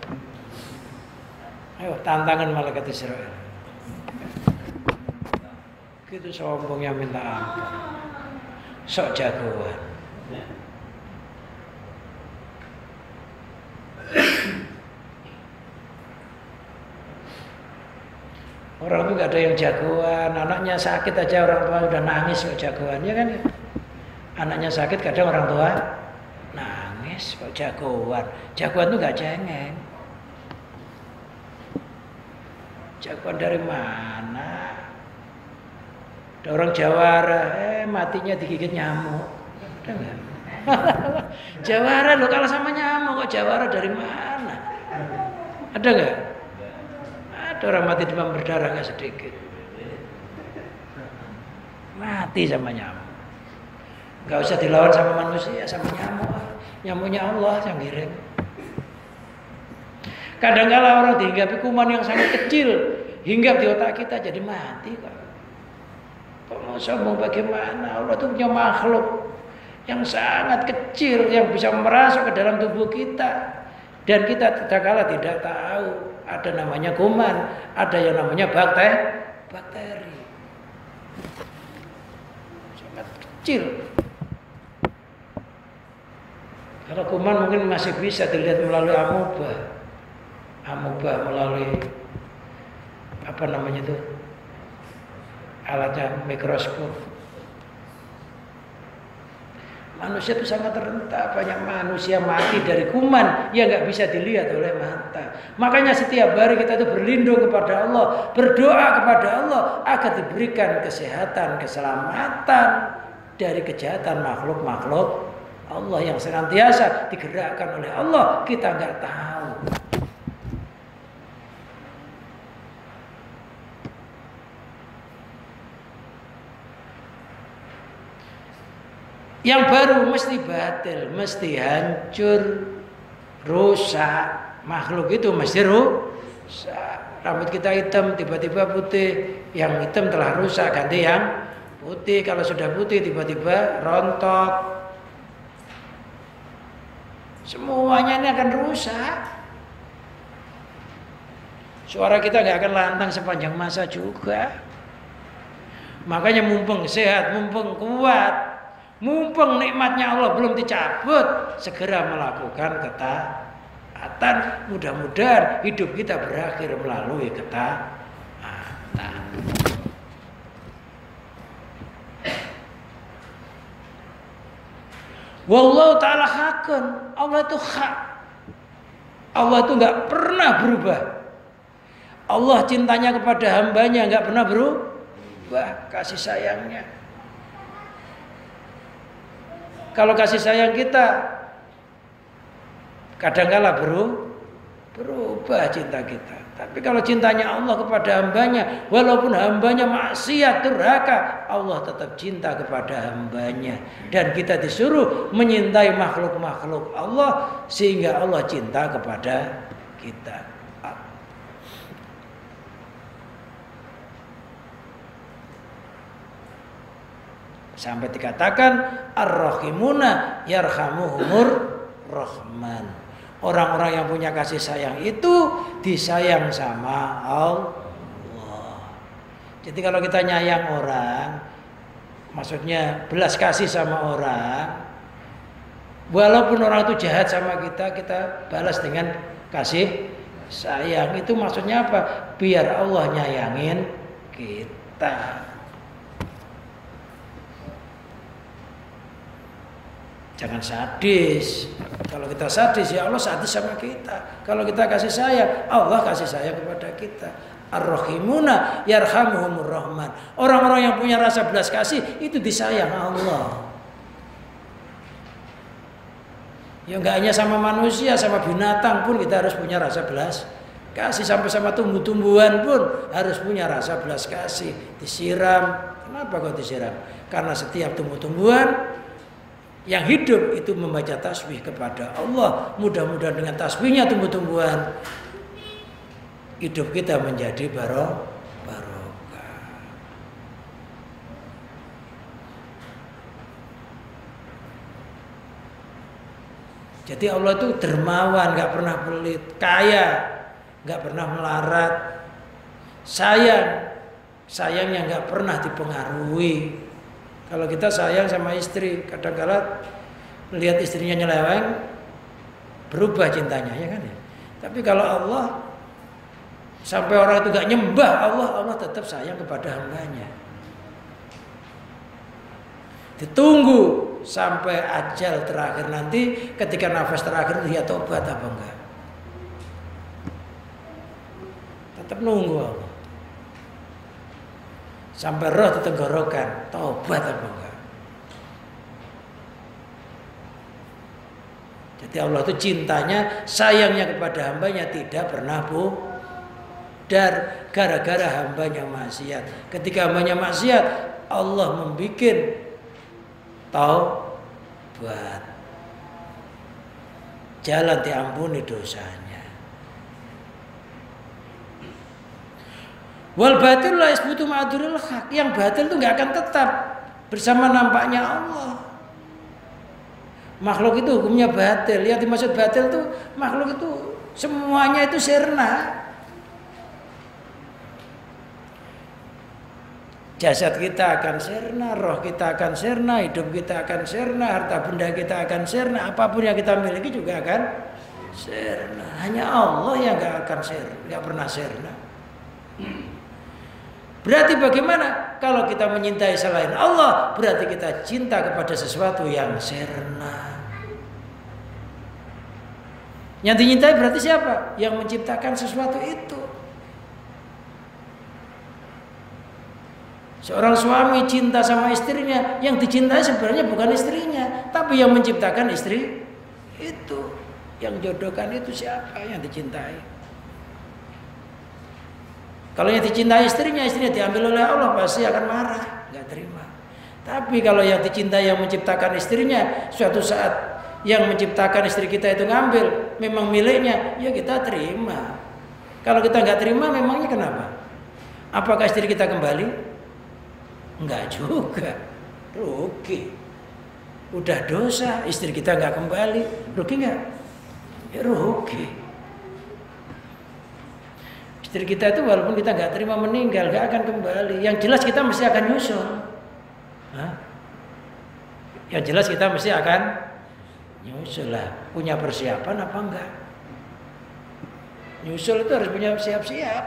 Ayo tantangan malaikat Israel. Gitu sombongnya minta ampun. Sok jagoan. Orang itu nggak ada yang jagoan. Anaknya sakit aja orang tua udah nangis kok jagoan, ya kan? Anaknya sakit kadang orang tua nangis kok jagoan. Jagoan itu nggak cengeng. Jagoan dari mana? Ada orang jawara, matinya digigit nyamuk. Ada nggak? Jawara lo kalah sama nyamuk, kok jawara dari mana? Ada nggak? Ada orang mati demam berdarah nggak sedikit. Mati sama nyamuk. Nggak usah dilawan sama manusia, sama nyamuk. Nyamuknya Allah yang ngirim. Kadang-kala orang dihinggapi kuman yang sangat kecil, hinggap di otak kita jadi mati kok. Kok mau sombong bagaimana? Allah itu punya makhluk yang sangat kecil yang bisa merasuk ke dalam tubuh kita, dan kita kadang-kala tidak tahu ada namanya kuman, ada yang namanya bakteri. Sangat kecil. Kalau kuman mungkin masih bisa dilihat melalui amuba melalui apa namanya itu, alatnya mikroskop. Manusia itu sangat rentan, banyak manusia mati dari kuman yang nggak bisa dilihat oleh mata. Makanya setiap hari kita itu berlindung kepada Allah, berdoa kepada Allah agar diberikan kesehatan, keselamatan dari kejahatan makhluk-makhluk Allah yang senantiasa digerakkan oleh Allah, kita nggak tahu. Yang baru mesti batil, mesti hancur, rusak. Makhluk itu mesti rusak. Rambut kita hitam, tiba-tiba putih. Yang hitam telah rusak, ganti yang putih. Kalau sudah putih, tiba-tiba rontok. Semuanya ini akan rusak. Suara kita nggak akan lantang sepanjang masa juga. Makanya mumpung sehat, mumpung kuat, mumpung nikmatnya Allah belum dicabut, segera melakukan ketaatan. Mudah-mudahan hidup kita berakhir melalui ketaatan. Wallahu ta'ala hakun. Allah itu hak. Allah itu nggak pernah berubah. Allah cintanya kepada hambanya nggak pernah berubah, kasih sayangnya. Kalau kasih sayang kita kadang-kala berubah cinta kita. Tapi kalau cintanya Allah kepada hambanya, walaupun hambanya maksiat durhaka, Allah tetap cinta kepada hambanya. Dan kita disuruh menyintai makhluk-makhluk Allah sehingga Allah cinta kepada kita. Sampai dikatakan ar-rahimuna yarhamuhumur rahman. Orang-orang yang punya kasih sayang itu disayang sama Allah. Jadi kalau kita nyayang orang, maksudnya belas kasih sama orang, Walaupun orang itu jahat sama kita, kita balas dengan kasih sayang. Itu maksudnya apa? Biar Allah nyayangin kita. Jangan sadis. Kalau kita sadis, ya Allah sadis sama kita. Kalau kita kasih sayang, Allah kasih sayang kepada kita. Ar-Rahimuna yarhamuhumur Rahman. Orang-orang yang punya rasa belas kasih itu disayang Allah. Ya enggak hanya sama manusia, sama binatang pun kita harus punya rasa belas kasih. Sampai sama tumbuh-tumbuhan pun harus punya rasa belas kasih. Disiram. Kenapa kok disiram? Karena setiap tumbuh-tumbuhan yang hidup itu membaca tasbih kepada Allah. Mudah-mudahan dengan tasbihnya tumbuh-tumbuhan hidup kita menjadi barokah. Jadi Allah itu dermawan, gak pernah pelit, kaya, gak pernah melarat, sayangnya gak pernah dipengaruhi. Kalau kita sayang sama istri, kadang-kala lihat istrinya nyeleweng, berubah cintanya, ya kan ya. Tapi kalau Allah, sampai orang itu gak nyembah Allah tetap sayang kepada hambanya. Ditunggu sampai ajal terakhir nanti, ketika nafas terakhir dia tobat apa enggak. Tetap nunggu Allah. Sampai roh di tenggorokan, tobat apa enggak. Jadi Allah itu cintanya, sayangnya kepada hambanya tidak pernah pudar gara-gara hambanya maksiat. Ketika hambanya maksiat, Allah membuat taubat, jalan diampuni dosanya. Wal batil la yasbutu ma'duril haq. Yang batil itu enggak akan tetap bersama nampaknya Allah. Makhluk itu hukumnya batil. Yang dimaksud batil itu makhluk itu semuanya itu sirna. Jasad kita akan sirna, roh kita akan sirna, hidup kita akan sirna, harta benda kita akan sirna, apapun yang kita miliki juga akan sirna. Hanya Allah yang enggak akan sirna, enggak pernah sirna. Berarti bagaimana kalau kita menyintai selain Allah? Berarti kita cinta kepada sesuatu yang sirna. Yang dicintai berarti siapa? Yang menciptakan sesuatu itu. Seorang suami cinta sama istrinya, yang dicintai sebenarnya bukan istrinya, tapi yang menciptakan istri itu. Yang jodohkan itu siapa yang dicintai? Kalau yang dicintai istrinya diambil oleh Allah, pasti akan marah, nggak terima. Tapi kalau yang dicintai yang menciptakan istrinya, suatu saat yang menciptakan istri kita itu ngambil, memang miliknya, ya kita terima. Kalau kita nggak terima, memangnya kenapa? Apakah istri kita kembali? Enggak juga, rugi. Udah dosa, istri kita nggak kembali, rugi nggak? Ya rugi. Istri kita itu walaupun kita nggak terima meninggal, nggak akan kembali. Yang jelas kita mesti akan nyusul. Yang jelas kita mesti akan nyusul lah. Punya persiapan apa enggak? Nyusul itu harus punya siap-siap.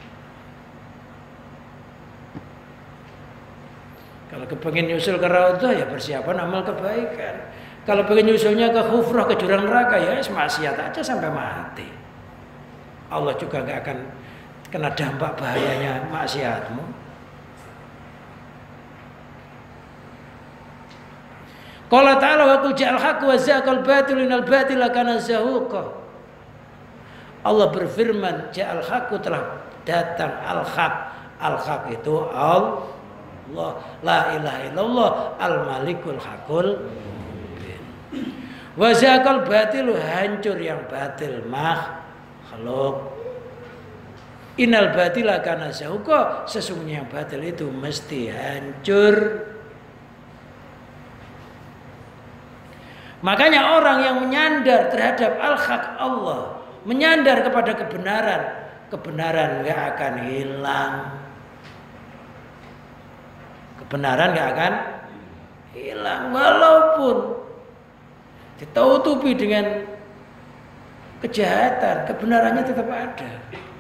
Kalau kepengen nyusul ke raudhah ya persiapan amal kebaikan. Kalau pengen nyusulnya ke hufrah, ke jurang neraka, ya maksiat aja sampai mati. Allah juga nggak akan kena dampak bahayanya maksiatmu. Qala ta'ala wa qul ja'al haqq wa zaqal batil innal batila kana zahuqa. Allah berfirman, ja'al haqq telah datang al-haq. Al-haq itu Allah, la ilaha illallah, al-malikul haqqul mubin. Wa zaqal batil, hancur yang batil, makhluk. Innal batila kana zahuqa, sesungguhnya yang batil itu mesti hancur. Makanya orang yang menyandar terhadap al-haq Allah, menyandar kepada kebenaran, kebenaran enggak akan hilang. Kebenaran enggak akan hilang walaupun ditutupi dengan kejahatan, kebenarannya tetap ada.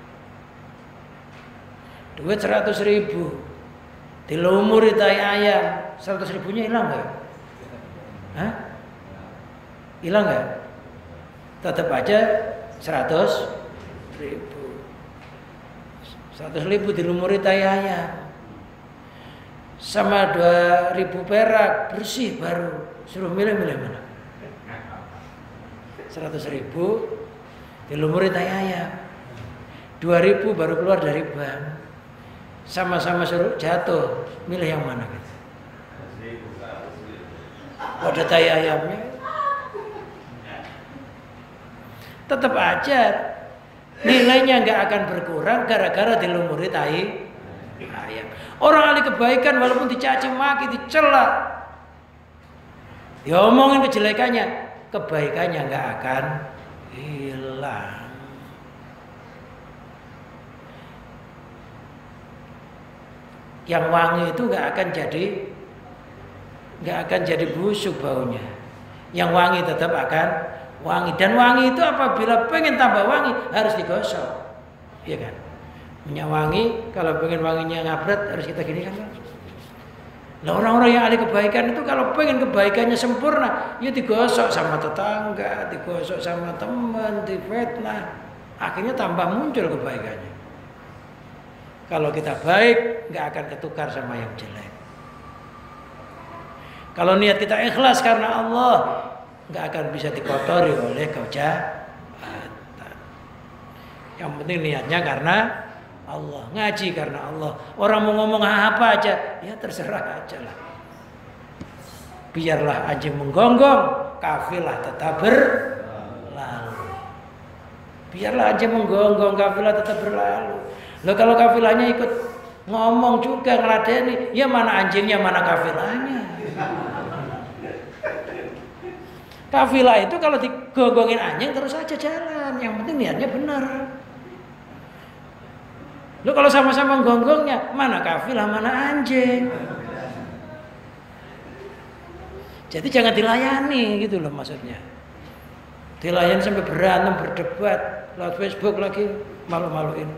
Duit 100.000 dilumuri tai ayam, 100.000-nya hilang nggak? Hah? Hilang nggak? Tetap aja 100.000. 100.000 dilumuri tai ayam. Sama 2.000 perak bersih baru, suruh milih-milih mana? 100.000 dilumuri tai ayam. 2.000 baru keluar dari bank. Sama-sama suruh jatuh, milih yang mana gitu? Ada tai ayamnya. Tetap aja nilainya nggak akan berkurang gara-gara dilumuri tai ayam. Orang ahli kebaikan walaupun dicaci maki, dicela, diomongin kejelekannya, kebaikannya nggak akan hilang. Yang wangi itu nggak akan jadi busuk baunya. Yang wangi tetap akan wangi, dan wangi itu apabila pengen tambah wangi harus digosok, iya kan? Minyak wangi kalau pengen wanginya ngabret harus kita gini kan? Nah, orang-orang yang ahli kebaikan itu kalau pengen kebaikannya sempurna, ya digosok sama tetangga, digosok sama teman, difitnah, akhirnya tambah muncul kebaikannya. Kalau kita baik, nggak akan ketukar sama yang jelek. Kalau niat kita ikhlas karena Allah, nggak akan bisa dikotori oleh kejahatan. Yang penting niatnya karena Allah, ngaji karena Allah. Orang mau ngomong apa aja, ya terserah aja lah. Biarlah anjing menggonggong, kafilah tetap berlalu. Biarlah anjing menggonggong, kafilah tetap berlalu. Loh, kalau kafilahnya ikut ngomong juga ngeladeni, ya mana anjingnya, mana kafilahnya. Kafilah itu kalau digonggongin anjing terus aja jalan, yang penting niatnya benar. Loh, kalau sama-sama gonggongnya, mana kafilah, mana anjing. Jadi jangan dilayani gitu loh maksudnya. Dilayani sampai berantem, berdebat lewat Facebook lagi, malu-maluin.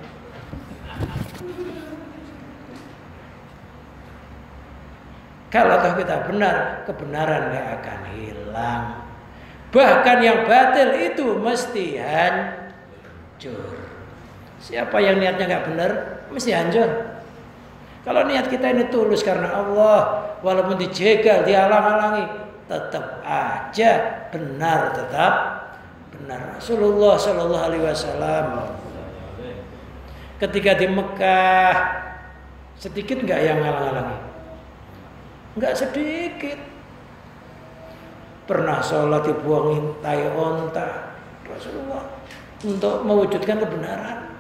Kalau kita benar, kebenaran gak akan hilang. Bahkan yang batil itu mesti hancur. Siapa yang niatnya gak benar, mesti hancur. Kalau niat kita ini tulus karena Allah, walaupun dijegal, dihalang-halangi, tetap aja benar, tetap benar. Rasulullah Shallallahu Alaihi Wasallam ketika di Mekah, sedikit nggak yang ngalang-halangi? Nggak sedikit. Pernah sholat dibuangin tai onta Rasulullah untuk mewujudkan kebenaran.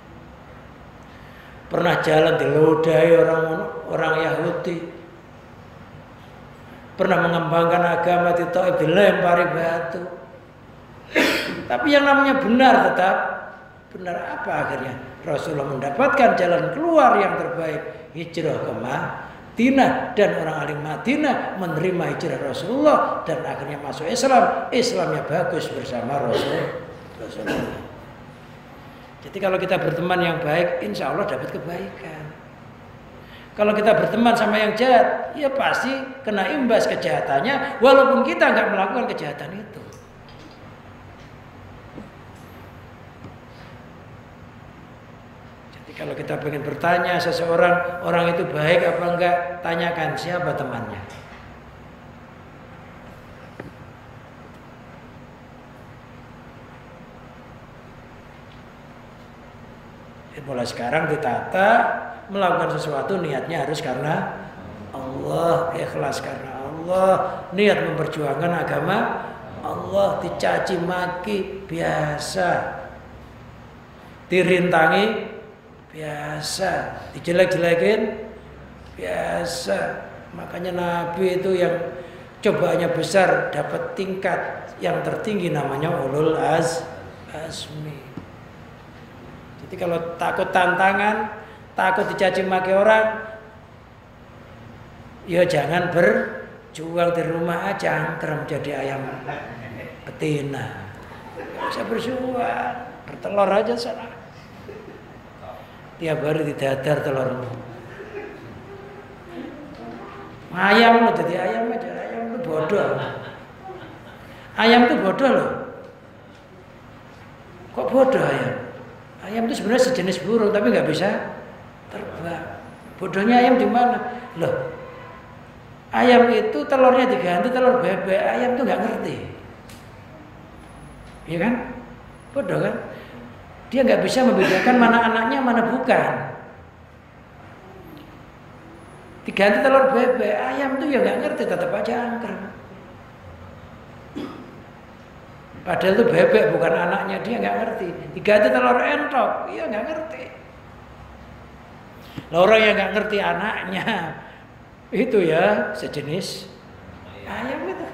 Pernah jalan dilodai orang Yahudi. Pernah mengembangkan agama di Taif dilempari batu. Tapi yang namanya benar tetap benar. Apa akhirnya? Rasulullah mendapatkan jalan keluar yang terbaik, hijrah ke Madinah, dan orang alim Madinah menerima hijrah Rasulullah dan akhirnya masuk Islam. Islamnya bagus bersama Rasulullah. Jadi kalau kita berteman yang baik, insya Allah dapat kebaikan. Kalau kita berteman sama yang jahat, ya pasti kena imbas kejahatannya, walaupun kita nggak melakukan kejahatan itu. Jadi kalau kita ingin bertanya seseorang, orang itu baik apa enggak, tanyakan siapa temannya. Mulai sekarang ditata, melakukan sesuatu niatnya harus karena Allah, ikhlas karena Allah, niat memperjuangkan agama Allah. Dicaci maki biasa, dirintangi biasa, dijelek-jelekin biasa. Makanya Nabi itu yang cobaannya besar, dapat tingkat yang tertinggi namanya ulul azmi. Jadi kalau takut tantangan, takut dicaci maki orang, ya jangan berjuang di rumah aja, angkrem jadi ayam betina. Nggak bisa bersuara, bertelur aja sana. Tiap hari didadar telurmu. Ayam lo jadi ayam aja, ayam itu bodoh. Ayam itu bodoh loh. Kok bodoh ayam? Ayam itu sebenarnya sejenis burung tapi nggak bisa terbang. Bodohnya ayam di mana? Loh, ayam itu telurnya diganti telur bebek, ayam itu nggak ngerti, iya kan? Bodoh kan? Dia nggak bisa membedakan mana anaknya mana bukan. Diganti telur bebek, ayam itu ya nggak ngerti, tetap aja angker. Padahal itu bebek bukan anaknya, dia nggak ngerti. Diganti telur entok, iya nggak ngerti. Lah orang yang nggak ngerti anaknya itu ya sejenis ayam itu.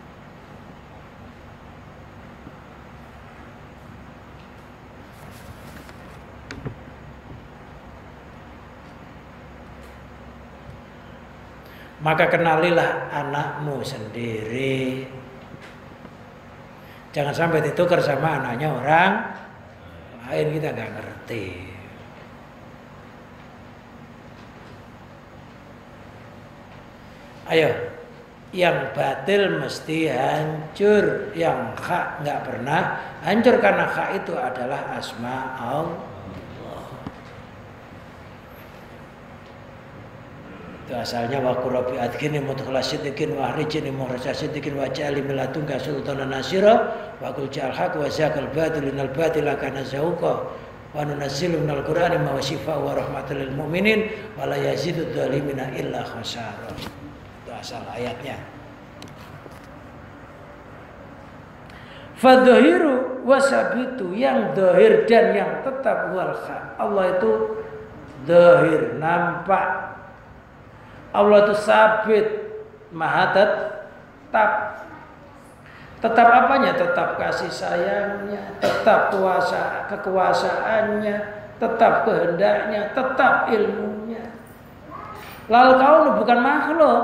Maka kenalilah anakmu sendiri. Jangan sampai ditukar sama anaknya orang lain, kita nggak ngerti. Ayo, yang batil mesti hancur, yang hak nggak pernah hancur karena hak itu adalah asma Allah. Itu asalnya wa qurbi adkini mudkhala siddiqin wa ahrijni mukhraja siddiqin wa ja'ali min ladunka sultanan nasira wa qul ja'al haq wa zaqal batil innal batila kana zahuqa wa nunazzilu minal qur'ani ma shifaa'un wa rahmatul lil mu'minin wa la yazidud dhalimina illa khasara. Itu asal ayatnya. Fadhahiru wasabitu, yang dhahir dan yang tetap wal haq. Allah itu dhahir, nampak. Allah itu sabit, maha tetap. Tetap apanya? Tetap kasih sayangnya, tetap kekuasaannya, tetap kehendaknya, tetap ilmunya. Lalu kaunu bukan makhluk.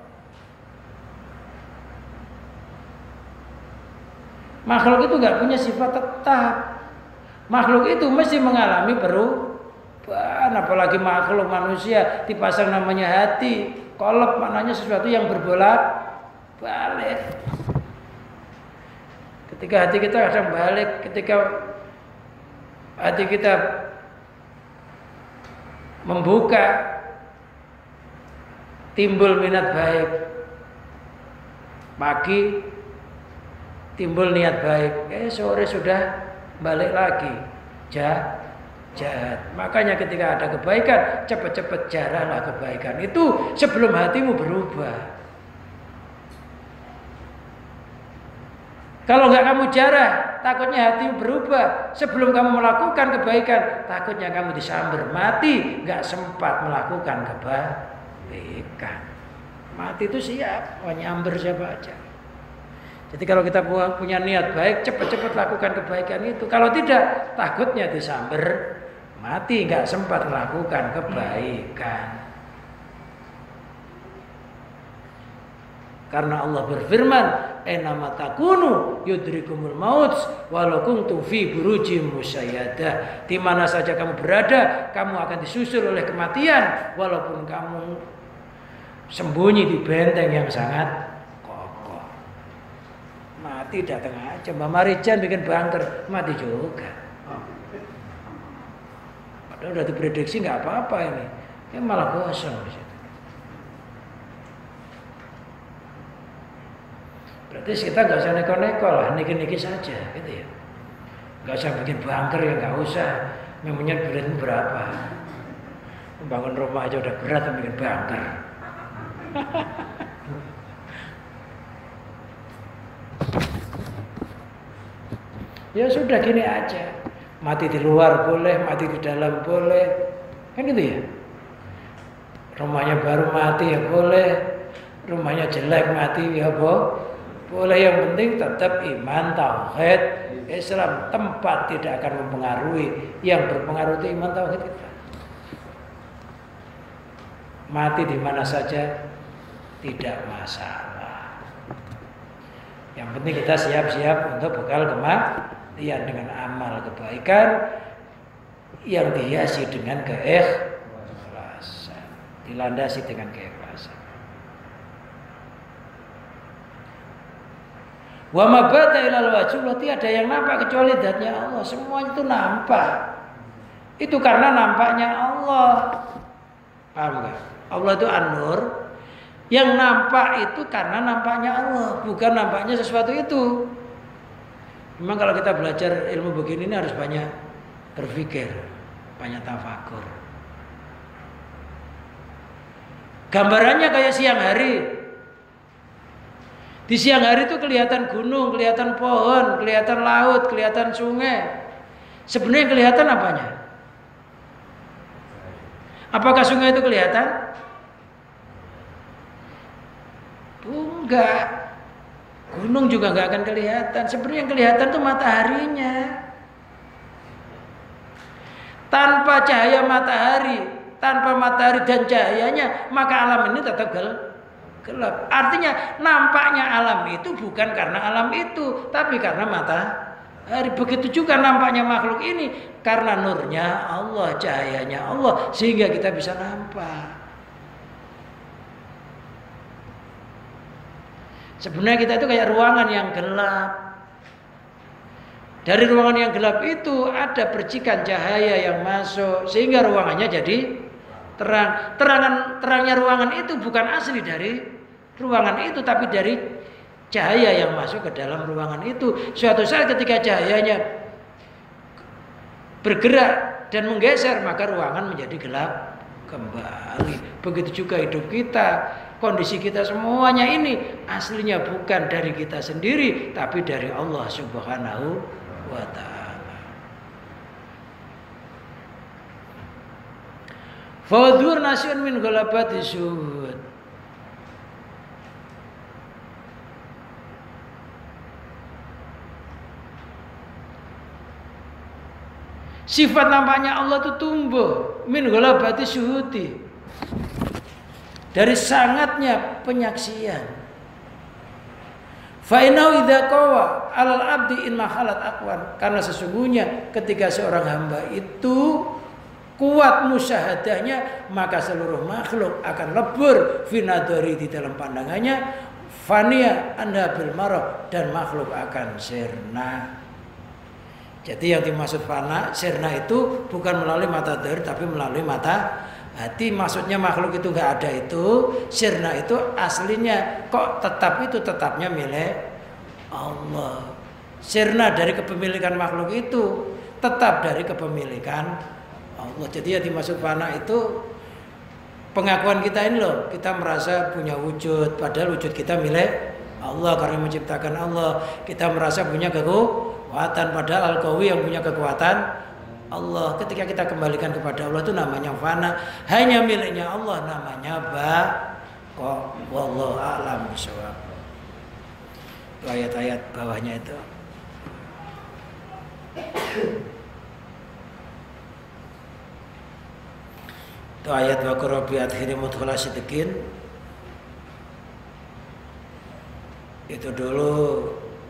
Makhluk itu nggak punya sifat tetap. Makhluk itu mesti mengalami perubahan. Apalagi makhluk manusia dipasang namanya hati. Qalb maknanya sesuatu yang berbolak-balik. Ketika hati kita kadang balik, ketika hati kita membuka, timbul minat baik. Pagi timbul niat baik, sore sudah balik lagi jahat. Makanya ketika ada kebaikan, cepat-cepat jarahlah kebaikan itu sebelum hatimu berubah. Kalau nggak kamu jarah, takutnya hatimu berubah. Sebelum kamu melakukan kebaikan, takutnya kamu disambar mati, nggak sempat melakukan kebaikan. Mati itu siap, mau nyamber siapa aja. Jadi kalau kita punya niat baik, cepat-cepat lakukan kebaikan itu. Kalau tidak, takutnya disambar mati, nggak sempat melakukan kebaikan. Karena Allah berfirman, "Ainama takunu yudrikumul maut walau kuntum fi burujim musayyadah." Di mana saja kamu berada, kamu akan disusul oleh kematian walaupun kamu sembunyi di benteng yang sangat kokoh. Mati datang aja. Mbak Marijan bikin bunker, mati juga. Padahal udah diprediksi nggak apa-apa ini, malah kosong di situ. Berarti kita nggak usah neko-neko lah, niki-niki saja, gitu ya. Nggak usah bikin bunker ya, nggak usah. Memangnya beratmu berapa? Membangun rumah aja udah berat, bikin bunker. Ya sudah gini aja. Mati di luar boleh, mati di dalam boleh, kan gitu ya. Rumahnya baru mati ya boleh, rumahnya jelek mati ya boleh. Yang penting tetap iman, tauhid, Islam. Tempat tidak akan mempengaruhi. Yang berpengaruh itu iman, tauhid kita. Mati di mana saja tidak masalah. Yang penting kita siap-siap untuk bekal kematian dengan amal kebaikan yang dihiasi dengan keikhlasan, dilandasi dengan keikhlasan. Wa ma bata ilal wajh, tiada yang nampak kecuali zatnya Allah. Semua itu nampak. Itu karena nampaknya Allah. Paham enggak? Allah itu An-Nur. Yang nampak itu karena nampaknya Allah, bukan nampaknya sesuatu itu. Memang kalau kita belajar ilmu begini ini harus banyak berpikir, banyak tafakur. Gambarannya kayak siang hari. Di siang hari itu kelihatan gunung, kelihatan pohon, kelihatan laut, kelihatan sungai. Sebenarnya kelihatan apanya? Apakah sungai itu kelihatan? Enggak. Gunung juga enggak akan kelihatan. Sebenarnya yang kelihatan itu mataharinya. Tanpa cahaya matahari, tanpa matahari dan cahayanya, maka alam ini tetap gelap. Artinya nampaknya alam itu bukan karena alam itu, tapi karena matahari. Begitu juga nampaknya makhluk ini karena nurnya Allah, cahayanya Allah, sehingga kita bisa nampak. Sebenarnya kita itu kayak ruangan yang gelap. Dari ruangan yang gelap itu ada percikan cahaya yang masuk sehingga ruangannya jadi terang. Terangnya ruangan itu bukan asli dari ruangan itu, tapi dari cahaya yang masuk ke dalam ruangan itu. Suatu saat ketika cahayanya bergerak dan menggeser, maka ruangan menjadi gelap kembali. Begitu juga hidup kita. Kondisi kita semuanya ini aslinya bukan dari kita sendiri, tapi dari Allah Subhanahu wa ta'ala. Fadhur nasyun min ghalabati syuhud. Sifat nampaknya Allah itu tumbuh min ghalabati syuhudi, dari sangatnya penyaksian. Fa innahu idza qawa 'alal 'abdi in mahalat aqwan, karena sesungguhnya ketika seorang hamba itu kuat musyahadahnya, maka seluruh makhluk akan lebur finadari di dalam pandangannya, fania anda bil marah, dan makhluk akan sirna. Jadi yang dimaksud fana, sirna itu bukan melalui mata dhahir tapi melalui mata hati. Maksudnya makhluk itu nggak ada itu, sirna itu aslinya kok tetap, itu tetapnya milik Allah. Sirna dari kepemilikan makhluk itu tetap dari kepemilikan Allah. Jadi yang dimaksud fana itu pengakuan kita ini loh, kita merasa punya wujud, padahal wujud kita milik Allah karena menciptakan Allah. Kita merasa punya kekuatan, padahal Al-Qawi yang punya kekuatan Allah. Ketika kita kembalikan kepada Allah itu namanya fana, hanya miliknya Allah, namanya baqa. Wallahu a'lam bishawab. Ayat-ayat bawahnya itu. Itu ayat wa qurabi adhiri mudkhala sidqin. Itu dulu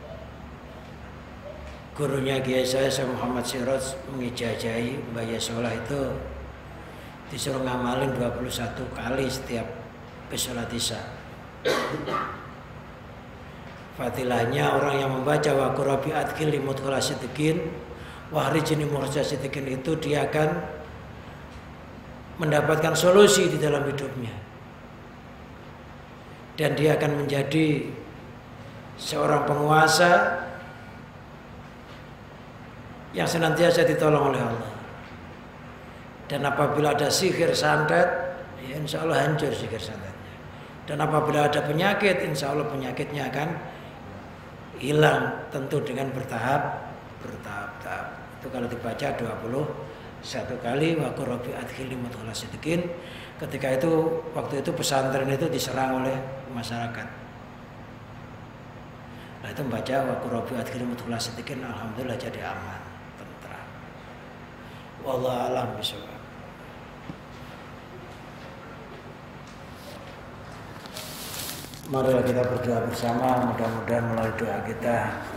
gurunya Kiai saya Muhammad Siraj mengijazahi Mbah Yasolah itu disuruh ngamalin 21 kali setiap sholat isya. Fadilahnya orang yang membaca wa qurabi adkhil limudkhala sidqin wa khrijni murja sidqin itu dia akan mendapatkan solusi di dalam hidupnya. Dan dia akan menjadi seorang penguasa yang senantiasa ditolong oleh Allah. Dan apabila ada sihir santet, ya insya Allah hancur sihir santetnya. Dan apabila ada penyakit, insya Allah penyakitnya akan hilang, tentu dengan bertahap-tahap. Itu kalau dibaca 21 kali wa qurabi adkhil limudkhala sidqin. Ketika itu, waktu itu pesantren itu diserang oleh masyarakat. Nah itu membaca wa qurabi adkhil limudkhala sidqin, alhamdulillah jadi aman. Wallahu a'lam bishawab. Mari kita berdoa bersama, mudah-mudahan melalui doa kita